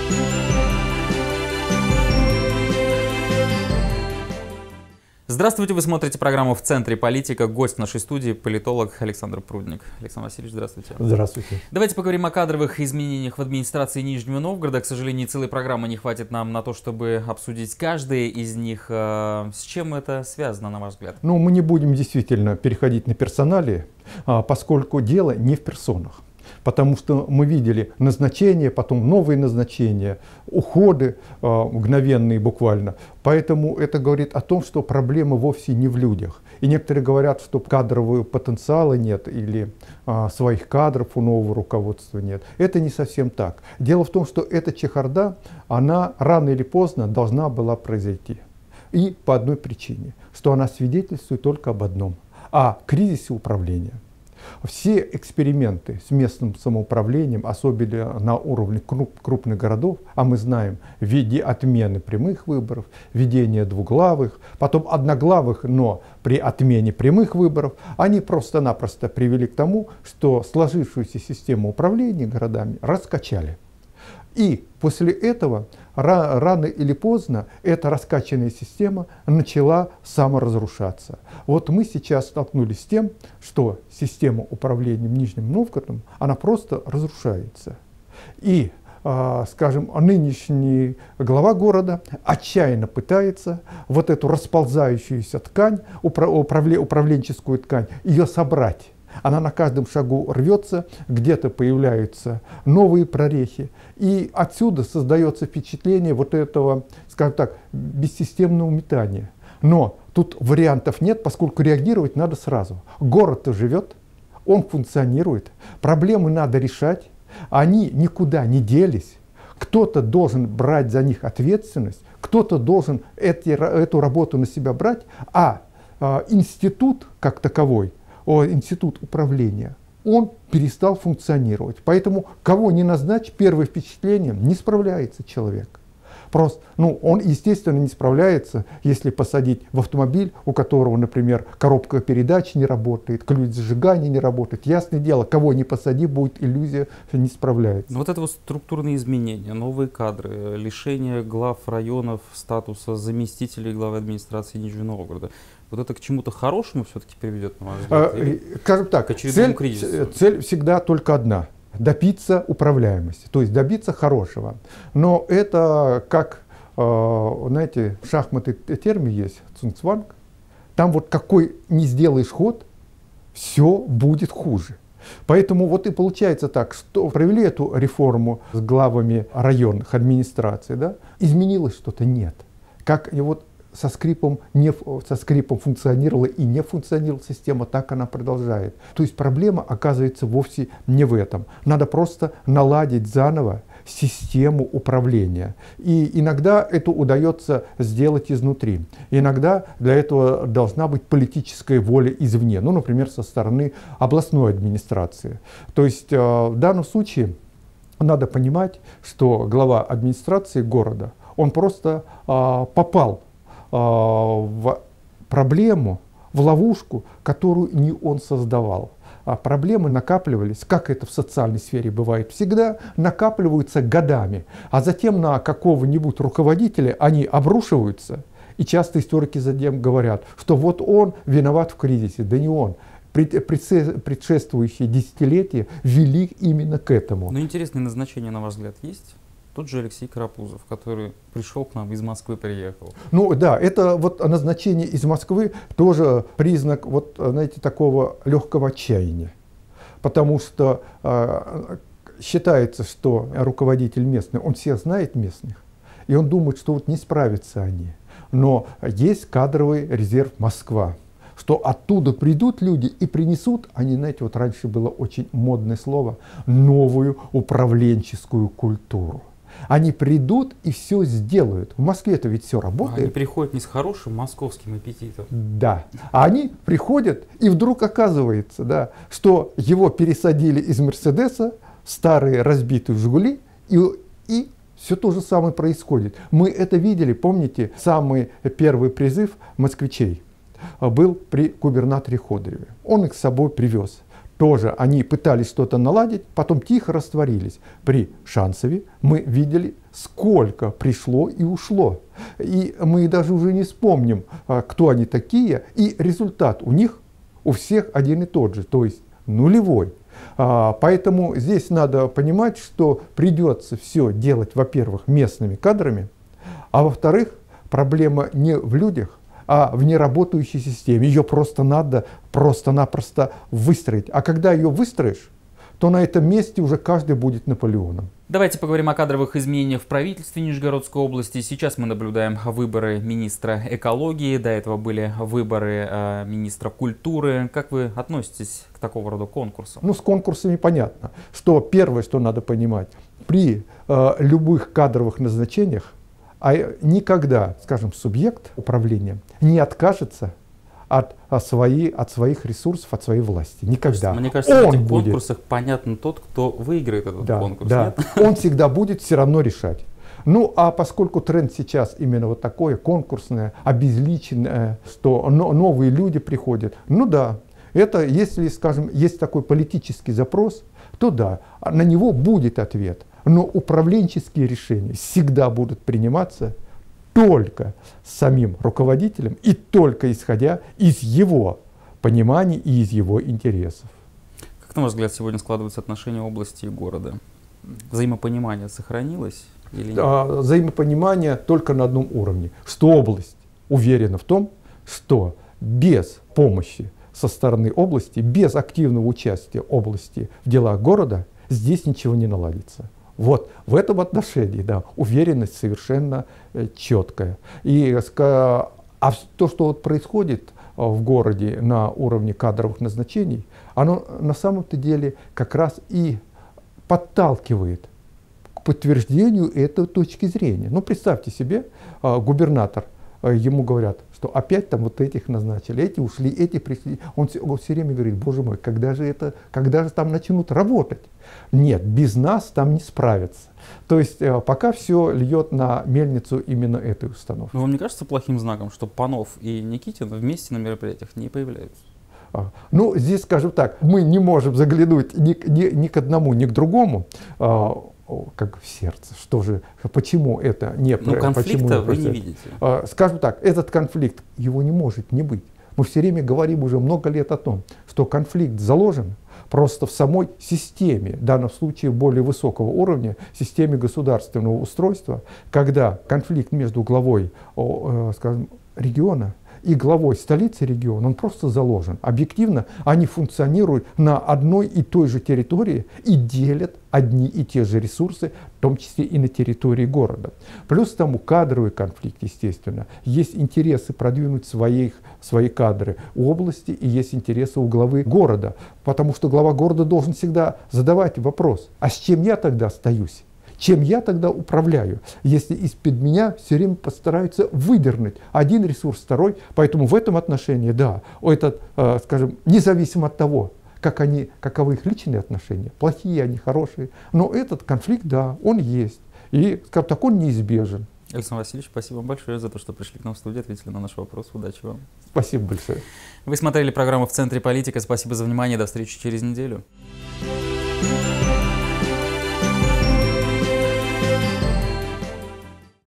Здравствуйте, вы смотрите программу «В центре политика». Гость нашей студии — политолог Александр Прудник. Александр Васильевич, здравствуйте. Здравствуйте. Давайте поговорим о кадровых изменениях в администрации Нижнего Новгорода. К сожалению, целой программы не хватит нам на то, чтобы обсудить каждое из них. С чем это связано, на ваш взгляд? Ну, мы не будем действительно переходить на персоналии, поскольку дело не в персонах. Потому что мы видели назначения, потом новые назначения, уходы мгновенные буквально. Поэтому это говорит о том, что проблема вовсе не в людях. И некоторые говорят, что кадрового потенциала нет или своих кадров у нового руководства нет. Это не совсем так. Дело в том, что эта чехарда, она рано или поздно должна была произойти. И по одной причине, что она свидетельствует только об одном – о кризисе управления. Все эксперименты с местным самоуправлением, особенно на уровне крупных городов, а мы знаем, в виде отмены прямых выборов, введения двуглавых, потом одноглавых, но при отмене прямых выборов, они просто-напросто привели к тому, что сложившуюся систему управления городами раскачали. И после этого рано или поздно эта раскачанная система начала саморазрушаться. Вот мы сейчас столкнулись с тем, что система управления Нижним Новгородом, она просто разрушается. И, скажем, нынешний глава города отчаянно пытается вот эту расползающуюся ткань, управленческую ткань, ее собрать. Она на каждом шагу рвется, где-то появляются новые прорехи. И отсюда создается впечатление вот этого, скажем так, бессистемного метания. Но тут вариантов нет, поскольку реагировать надо сразу. Город-то живет, он функционирует, проблемы надо решать, они никуда не делись. Кто-то должен брать за них ответственность, кто-то должен эту работу на себя брать, а институт как таковой, институт управления, он перестал функционировать. Поэтому кого не назначь, первое впечатление, не справляется человек. Просто, он, естественно, не справляется, если посадить в автомобиль, у которого, например, коробка передач не работает, ключ зажигания не работает. Ясное дело, кого не посади, будет иллюзия, что не справляется. Вот это вот структурные изменения, новые кадры, лишение глав районов статуса заместителей главы администрации Нижнего Новгорода. Вот это к чему-то хорошему все-таки приведет, на ваш взгляд? Скажем так, к очередному кризису? Цель всегда только одна – добиться управляемости, то есть добиться хорошего. Но это как, знаете, в шахматы термин есть, цунцванг, там вот какой не сделаешь ход, все будет хуже. Поэтому вот и получается так, что провели эту реформу с главами районных администраций, да, изменилось что-то? Нет. Как и вот со скрипом функционировала и не функционировала система, так она продолжает. То есть проблема оказывается вовсе не в этом. Надо просто наладить заново систему управления. И иногда это удается сделать изнутри. Иногда для этого должна быть политическая воля извне, например, со стороны областной администрации. То есть в данном случае надо понимать, что глава администрации города, он просто попал в проблему, в ловушку, которую не он создавал. Проблемы накапливались, как это в социальной сфере бывает всегда, накапливаются годами, а затем на какого-нибудь руководителя они обрушиваются, и часто историки затем говорят, что вот он виноват в кризисе. Да не он. Предшествующие десятилетия вели именно к этому. Но интересные назначения, на ваш взгляд, есть? Тот же Алексей Карапузов, который пришел к нам, из Москвы приехал. Да, это вот назначение из Москвы тоже признак, вот, знаете, такого легкого отчаяния. Потому что считается, что руководитель местный, он всех знает местных, и он думает, что вот не справятся они. Но есть кадровый резерв Москва, что оттуда придут люди и принесут, они, знаете, вот раньше было очень модное слово, новую управленческую культуру. Они придут и все сделают. В Москве-то ведь все работает. Они приходят не с хорошим московским аппетитом. Да. А они приходят, и вдруг оказывается, да, что его пересадили из Мерседеса в старые разбитые «Жигули», и все то же самое происходит. Мы это видели, помните, самый первый призыв москвичей был при губернаторе Ходыреве. Он их с собой привез. тоже они пытались что-то наладить, потом тихо растворились. При Шанцеве мы видели, сколько пришло и ушло. И мы даже уже не вспомним, кто они такие, и результат у них у всех один и тот же, то есть нулевой. Поэтому здесь надо понимать, что придется все делать, во-первых, местными кадрами, а во-вторых, проблема не в людях, а в неработающей системе. Ее просто надо просто-напросто выстроить. А когда ее выстроишь, то на этом месте уже каждый будет Наполеоном. Давайте поговорим о кадровых изменениях в правительстве Нижегородской области. Сейчас мы наблюдаем выборы министра экологии, до этого были выборы министра культуры. Как вы относитесь к такого рода конкурсам? Ну, с конкурсами понятно, что первое, что надо понимать, при любых кадровых назначениях, никогда, скажем, субъект управления не откажется от своих ресурсов, от своей власти. Никогда. Мне кажется, в этих конкурсах понятно тот, кто выиграет этот конкурс. Да. Он всегда будет все равно решать. Ну, а поскольку тренд сейчас именно вот такое, конкурсное, обезличенное, что новые люди приходят, ну да, это, если, скажем, есть такой политический запрос, то да, на него будет ответ. Но управленческие решения всегда будут приниматься только самим руководителем и только исходя из его пониманий и из его интересов. Как, на ваш взгляд, сегодня складываются отношения области и города? Взаимопонимание сохранилось или нет? Взаимопонимание только на одном уровне, что область уверена в том, что без помощи со стороны области, без активного участия области в делах города здесь ничего не наладится. Вот в этом отношении, да, уверенность совершенно четкая. То, что вот происходит в городе на уровне кадровых назначений, оно на самом-то деле как раз и подталкивает к подтверждению этой точки зрения. Ну, представьте себе, губернатор, ему говорят, что опять там вот этих назначили, эти ушли, эти пришли. Он все время говорит: боже мой, когда же там начнут работать? Нет, без нас там не справятся. То есть пока все льет на мельницу именно этой установки. Но вам не кажется плохим знаком, что Панов и Никитин вместе на мероприятиях не появляются? Ну, здесь, скажем так, мы не можем заглянуть ни к одному, ни к другому, как в сердце. Что же, почему это не происходит? Но конфликта вы не видите. Скажем так, этот конфликт, его не может не быть. Мы все время говорим уже много лет о том, что конфликт заложен просто в самой системе, в данном случае более высокого уровня, системе государственного устройства, когда конфликт между главой, скажем, региона и главой столицы региона, он просто заложен. Объективно они функционируют на одной и той же территории и делят одни и те же ресурсы, в том числе и на территории города. Плюс к тому кадровый конфликт, естественно. Есть интересы продвинуть свои кадры у области и есть интересы у главы города. Потому что глава города должен всегда задавать вопрос: а с чем я тогда остаюсь? Чем я тогда управляю, если из-под меня все время постараются выдернуть один ресурс, второй? Поэтому в этом отношении, да, скажем, независимо от того, каковы их личные отношения, плохие они, хорошие, но этот конфликт, да, он есть. И, скажем так, он неизбежен. Александр Васильевич, спасибо вам большое за то, что пришли к нам в студию, ответили на наши вопросы. Удачи вам. Спасибо большое. Вы смотрели программу «В центре политика». Спасибо за внимание. До встречи через неделю.